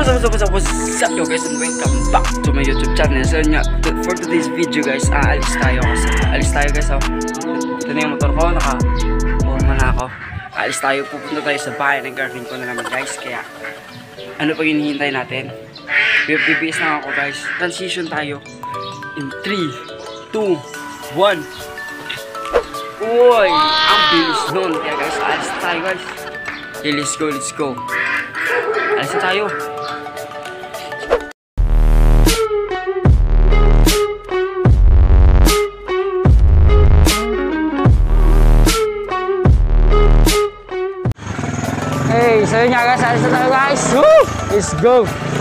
What's up yo guys, and welcome back to my YouTube channel. So for today's video guys, alis tayo guys. So, ito na yung motor ko, naka-forma na ako. Alis tayo, pupunta tayo sa bahay ng girlfriend ko na naman guys. Kaya, ano pa hinihintay natin? BBS na ako guys. Transition tayo in 3, 2, 1. Uy, ang bilis nun. Kaya guys, alis tayo guys. Okay, let's go. Alis na tayo. Hey, so yun nga guys, alis na tayo guys. Woo! Let's go.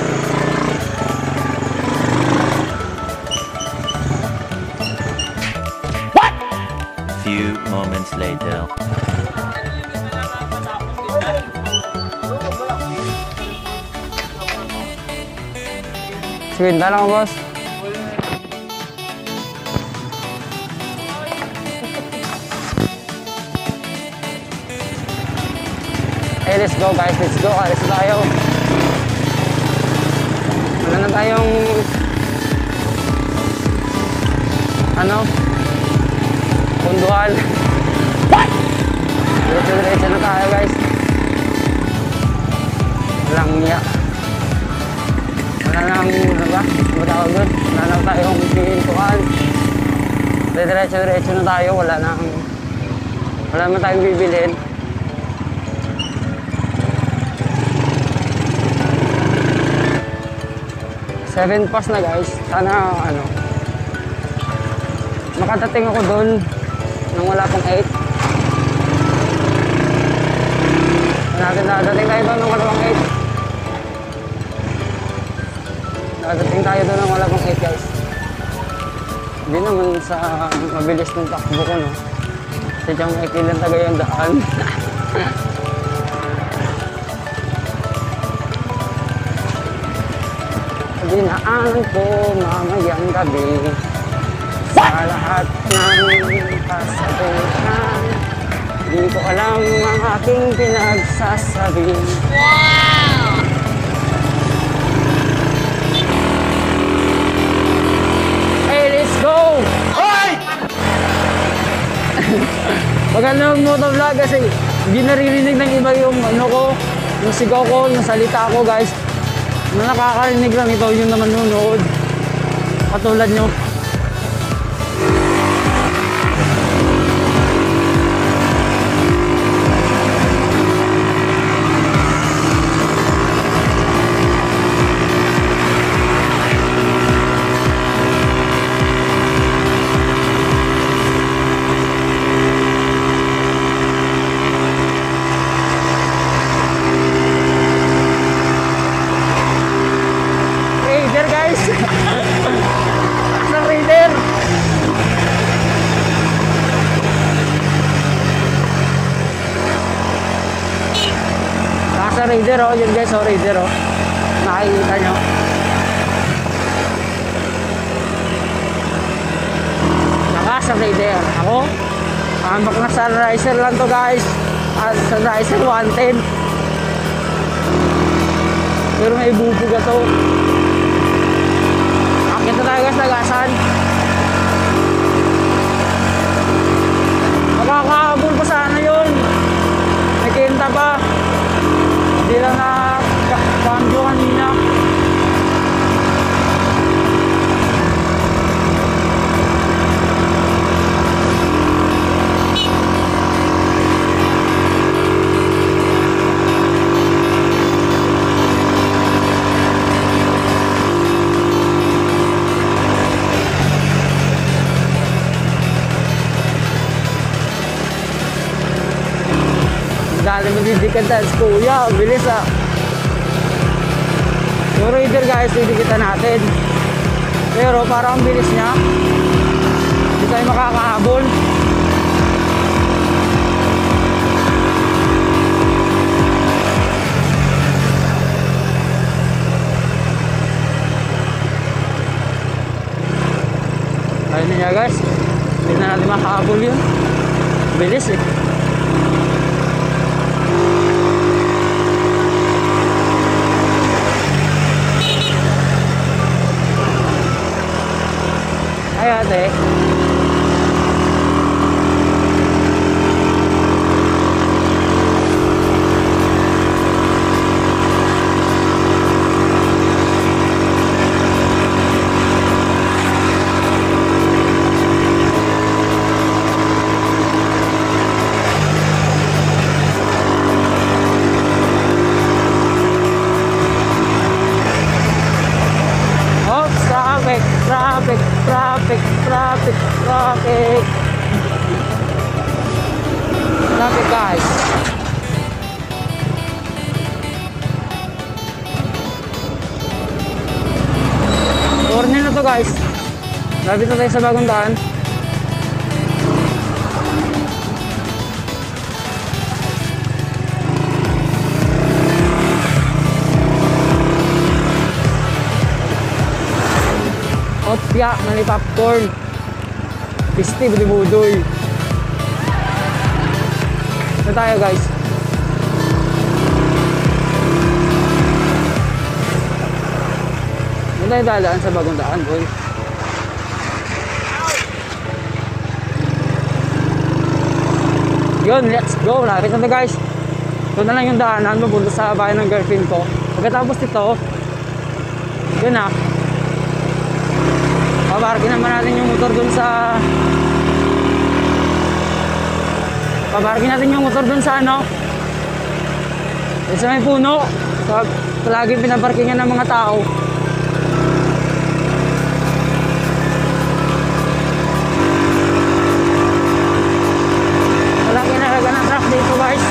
What? Few moments later. Sige, lang boss. Hey, let's go guys, let's go. Alis na tayo. Wala na tayong punduhan. What? Diretso na tayo guys. Walang niya. Wala nang matawag doon. Wala nang tayong pintuan. Diretso na tayo. Wala naman tayong bibilhin. 7 pass na guys. Sana makadating ako doon nang wala pang 8. Dadating tayo doon nang wala pang 8. Dadating tayo doon nang wala pang 8 guys. Hindi naman sa mabilis ng takbo ko, no? Sadyang maikilan taga yung daan. Dinaan ko mamayang gabi sa lahat ng kasagutan. Di ko alam ang aking pinagsasabi. Wow! Hey, let's go! Hoy! Maganda motovlog kasi hindi naririnig ng iba yung yung sigaw ko, yung salita ko guys. Na nakakarinig lang, ito yung naman nanonood katulad nyo. Raider yun guys, Raider nakikita nyo. Sa Raider ako ambak na Sunriser lang to guys. Sunriser 110 pero may bubuga to. Akit na tayo guys, nagasan makakahabol pa sana yun, may kinta pa. Hindi lang na pangyo kanina. Dali magdidikan tayo sa kuya, bilis ah. Yung Raider guys, didikitan natin. Pero parang ang bilis niya, hindi tayo makakahabol. Ayun na niya guys, hindi na natin makahabol yun. Bilis eh. guys. Lapit na tayo sa bagong daan. Opya, mali popcorn. Pisti, budoy-budoy. Ito tayo guys. Ito tayo dadaan sa bagong daan, boy. Yun, let's go. Lapit na ito guys. Ito na lang yung daanan mapunta sa bahay ng girlfriend ko. Pagkatapos nito, yun na. Paparkin naman natin yung motor dun sa... Paparkin natin yung motor dun sa ano? Dun sa may puno. Sa palaging pinaparkingan ng mga tao. Malaki na laga ng truck dito guys.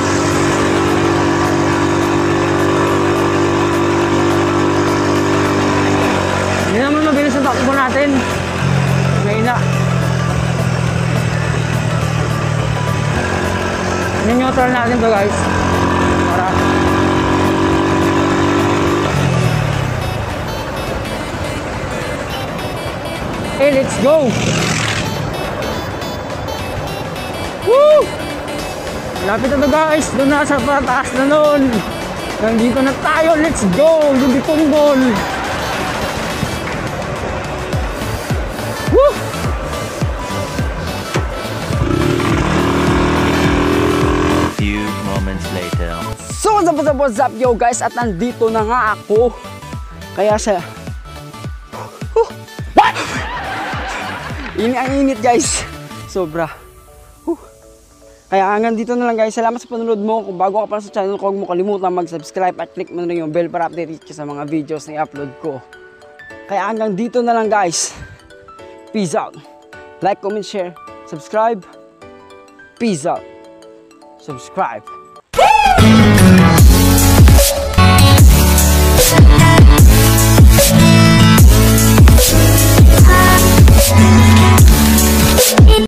Hindi naman mabilis ang takbo natin. Ngayon na. Neutral natin to guys. Para hey, let's go! Woo! Lapit na to guys. Doon na sa pataas na nun. Nandito na tayo. Let's go! Hindi punggol. Woo! Few moments later. So what's up yo guys, at nandito na nga ako. Kaya sa what? Ang init guys. Sobra. Kaya hanggang dito na lang guys. Salamat sa panonood mo. Kung bago ka pa sa channel ko, huwag mo kalimutan mag-subscribe at click mo na rin yung bell para update ka sa mga videos na i-upload ko. Kaya hanggang dito na lang guys. Peace out. Like, comment, share, subscribe. Peace out. Subscribe.